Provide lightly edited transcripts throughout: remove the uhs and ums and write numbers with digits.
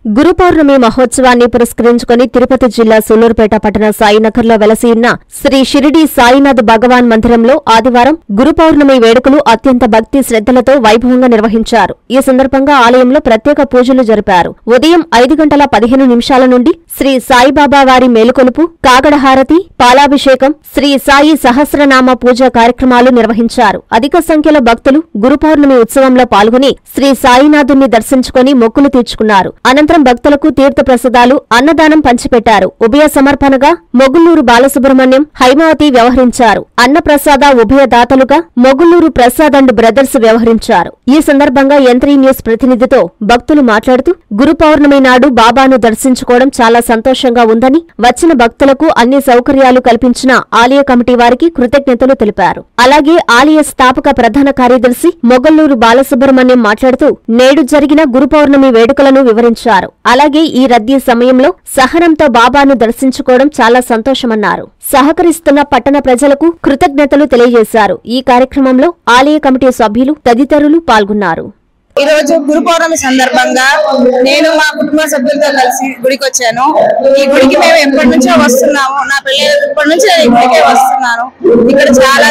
గురు పౌర్ణమి మహోత్సవాన్ని పురస్కరించుకుని తిరుపతి జిల్లా సూలూరుపేట పట్టణ సాయినగర్లో వెలసి ఉన్న శ్రీ షిరిడి సాయినాథ్ భగవాన్ మందిరంలో ఆదివారం గురు పౌర్ణమి వేడుకలు అత్యంత భక్తి శ్రద్ధలతో వైభవంగా నిర్వహించారు. ఈ సందర్భంగా ఆలయంలో ప్రత్యేక పూజలు జరిపారు. ఉదయం 5:15 నుండి శ్రీ సాయిబాబా వారి మేలుకొలుపు, కాగడహారతి, పాలాభిషేకం, శ్రీ సాయి సహస్రనామ పూజ కార్యక్రమాలు నిర్వహించారు. అధిక సంఖ్యలో భక్తులు గురు పౌర్ణమి ఉత్సవంలో పాల్గొని శ్రీ సాయినాథుని దర్శించుకుని మొక్కులు తీర్చుకున్నారు. అనంతరం భక్తులకు తీర్థ ప్రసాదాలు, అన్నదానం పంచిపెట్టారు. ఉభయ సమర్పణగా మొగుళ్లూరు బాలసుబ్రహ్మణ్యం, హైమావతి వ్యవహరించారు. అన్నప్రసాద ఉభయ దాతలుగా మొగుళ్లూరు ప్రసాద్ అండ్ బ్రదర్స్ వ్యవహరించారు. ఈ సందర్భంగా యంత్రీ న్యూస్ ప్రతినిధితో భక్తులు మాట్లాడుతూ గురు పౌర్ణమి నాడు బాబాను దర్శించుకోవడం చాలా సంతోషంగా ఉందని, వచ్చిన భక్తులకు అన్ని సౌకర్యాలు కల్పించిన ఆలయ కమిటీ వారికి కృతజ్ఞతలు తెలిపారు. అలాగే ఆలయ స్థాపక ప్రధాన కార్యదర్శి మొగల్లూరు బాలసుబ్రహ్మణ్యం మాట్లాడుతూ నేడు జరిగిన గురు పౌర్ణమి వేడుకలను వివరించారు. అలాగే ఈ రద్దీ సమయంలో సహనంతో బాబాను దర్శించుకోవడం చాలా సంతోషమన్నారు. సహకరిస్తున్న పట్టణ ప్రజలకు కృతజ్ఞతలు తెలియజేశారు. ఈ కార్యక్రమంలో ఆలయ కమిటీ సభ్యులు తదితరులు పాల్గొన్నారు. ఈ రోజు గురు పౌర్ణమి సందర్భంగా నేను మా కుటుంబ సభ్యులతో కలిసి గుడికి వచ్చాను. ఈ గుడికి మేము ఎప్పటి నుంచో వస్తున్నాము. నా పెళ్లి ఎప్పటి నుంచి నేను ఈ గుడికే వస్తున్నాను. ఇక్కడ చాలా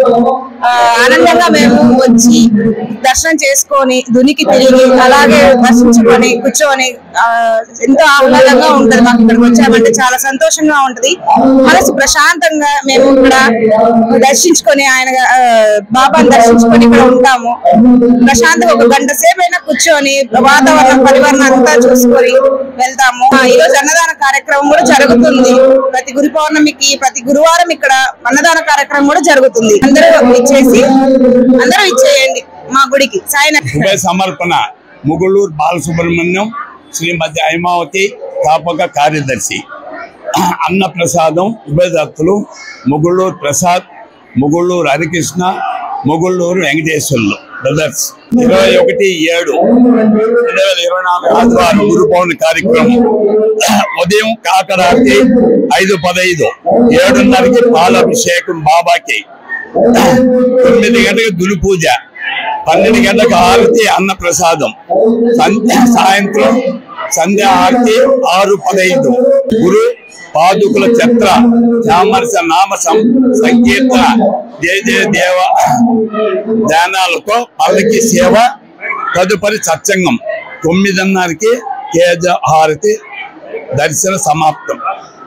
ఆనందంగా మేము వచ్చి దర్శనం చేసుకొని దునికి తిరిగి అలాగే దర్శించుకొని కూర్చొని ఎంతో ఆహ్లాదంగా ఉంటది. మాకు ఇక్కడికి వచ్చామంటే చాలా సంతోషంగా ఉంటది. మనసు ప్రశాంతంగా మేము ఇక్కడ దర్శించుకొని ఆయన బాబాను దర్శించుకొని ఇక్కడ ఉంటాము. ప్రశాంతంగా ఒక గంట సేపైనా కూర్చొని వాతావరణం పరివరణ అంతా చూసుకొని వెళ్తాము. ఈ రోజు అన్నదాన కార్యక్రమం కూడా జరుగుతుంది. ప్రతి గురు పౌర్ణమికి ప్రతి గురువారం ఇక్కడ అన్నదాన కార్యక్రమం కూడా జరుగుతుంది. అందరూ ఇచ్చేయండి మా గుడికి. సాయి సమర్పణ మొగుళ్లూరు బాలసుబ్రహ్మణ్యం, శ్రీమతి హైమావతి స్థాపక కార్యదర్శి. అన్న ప్రసాదం ఉభయదత్తులు మొగుళ్లూరు ప్రసాద్, మొగుళ్లూరు హరికృష్ణ, మొగుళ్లూరు వెంకటేశ్వర్లు బ్రదర్స్. 21/7/2024 ఆదివారం గురు పౌర్ణమి కార్యక్రమం. ఉదయం కాకరాతి 5:15, 7:30కి పాలాభిషేకం బాబాకి, 9 గంటలకు దులు పూజ, 12 గంటలకు హారతి అన్న ప్రసాదం, సాయంత్రం సంధ్యా హారతి 6:15. గురు పాదుకుల ఛత్ర చామరస నామ సంకీర్తన, జయ జయ దేవ ధ్యానాలతో పల్లకి సేవ, తదుపరి సత్సంగం 9:30కి కేజ హారతి దర్శన సమాప్తం.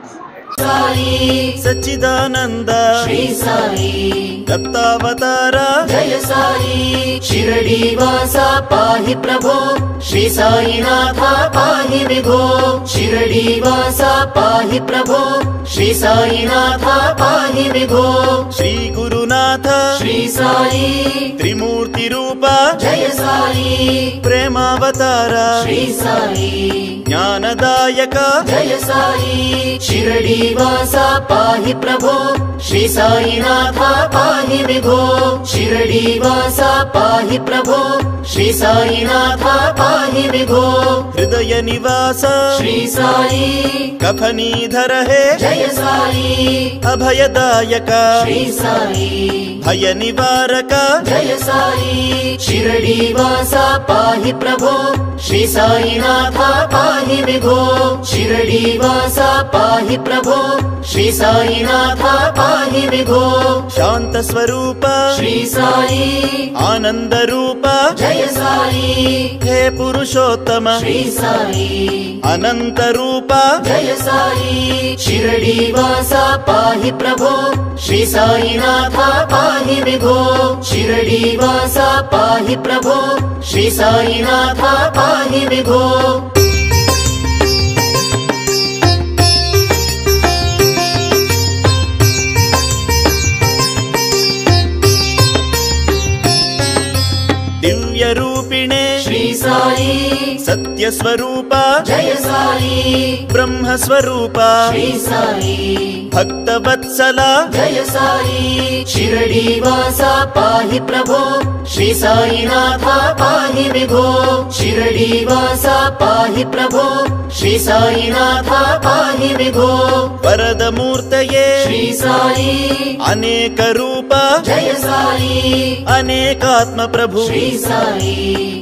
सच्चिदानंद श्री साई दत्तावतार जय साई शिरडी वासा पाहि प्रभो श्री साईनाथ पाहि विभो शिरडी वासा पाहि प्रभो श्री साईनाथ पाहि विभो श्री गुरुनाथ श्री साई त्रिमूर्ति रूप जय साई प्रेमावतार श्री साई ज्ञानदायक जय साई शिरडी वासा पाहि प्रभो श्री साईनाथ पाहि विभो शिरडी वासा पाहि प्रभो श्री साईनाथ पाहि विभो हृदय निवास श्री साई कफनीधर है जय साई अभयदायक श्री साई भय निवारक जय साई शिरडी वासा पाहि प्रभो श्री साईनाथ पाहि विभो शिरडी वासा पाहि प्रभो श्री साईनाथ पाहि विभो शांत स्वरूप श्री साई आनंद रूप जय साई हे पुरुषोत्तम श्री साई अनंत रूप जय साई शिरडी वासा पाहि प्रभो श्री साईनाथ पाहि विभो शिरडी वासा पाहि प्रभो श्री साईनाथ पाहि विभो दिव्य रूपिणे श्री साई सत्य स्वरूप जय साई ब्रह्म स्वरूप श्री साई भक्त वत्सला जय साई शिरडी वासा पाहि प्रभो श्री साईनाथ पाहि विभो शिरडी वासा पाहि प्रभो श्री साईनाथ पाहि विभो वरद मूर्तये श्री साई अनेक रूप जय साई अनेकात्म प्रभु श्री साई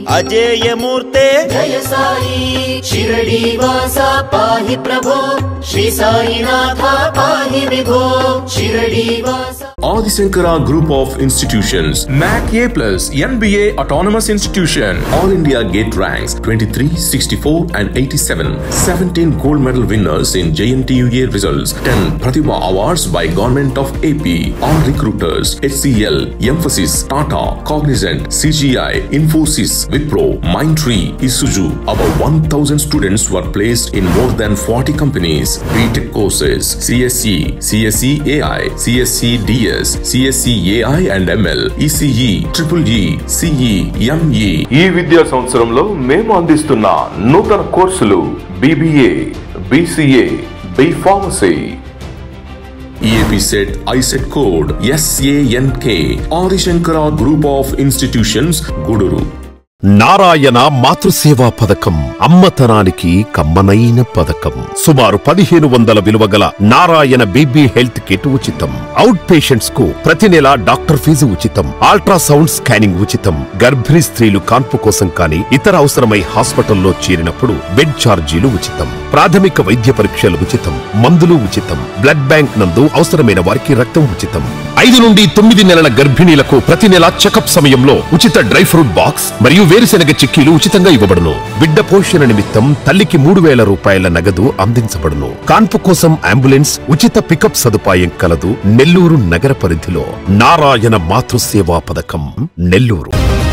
अजेयमूर्ते जय साई शिरडी वासा पाहि प्रभो श्री साईनाथ पाहि विभो शिरडी वासा Adi Shankara Group of Institutions, NAC A+, NBA Autonomous Institution, All India Gate ranks 23, 64 and 87, 17 gold medal winners in JNTUA results, 10 Pratibha Awards by Government of AP, all recruiters, HCL, Emphasis, Tata, Cognizant, CGI, Infosys, Wipro, Mindtree, Isuzu. About 1,000 students were placed in more than 40 companies. BTech courses, CSE, CSE AI, CSE DS, CSE AI and ML, ECE, EEE, CE, ME. ఈ విద్యా సంవత్సరంలో మేము అందిస్తున్న నూతన కోర్సులు BBA, BCA, B Pharmacy. EAP set ISET code SANK. Adi Shankara Group of Institutions, Guduru. Narayana మాతృసేవా పథకం అమ్మతనానికి కమ్మనైన పథకం. సుమారు 1500 విలువగల నారాయణ బేబీ హెల్త్ కిట్ ఉచితం. అవుట్ పేషెంట్స్ కు ప్రతి నెల డాక్టర్ ఫీజు ఉచితం. అల్ట్రాసౌండ్ స్కానింగ్ ఉచితం. గర్భిణీ స్త్రీలు కాన్పు కోసం కానీ ఇతర అవసరమై హాస్పిటల్లో చేరినప్పుడు బెడ్ ఛార్జీలు ఉచితం. ప్రాథమిక వైద్య పరీక్షలు ఉచితం. మందులు ఉచితం. బ్లడ్ బ్యాంక్ నందు అవసరమైన వారికి రక్తం ఉచితం. 5 నుండి 9 నెలల గర్భిణీలకు ప్రతి నెల చెకప్ సమయంలో ఉచిత డ్రై ఫ్రూట్ బాక్స్ మరియు వేరుశెనగ చిక్కీలు ఉచితంగా ఇవ్వబడును. బిడ్డ పోషణ నిమిత్తం తల్లికి 3000 రూపాయల నగదు అందించబడును. కాన్పు కోసం అంబులెన్స్ ఉచిత పికప్ సదుపాయం కలదు. నెల్లూరు నగర పరిధిలో నారాయణ మాతృసేవా పథకం, నెల్లూరు.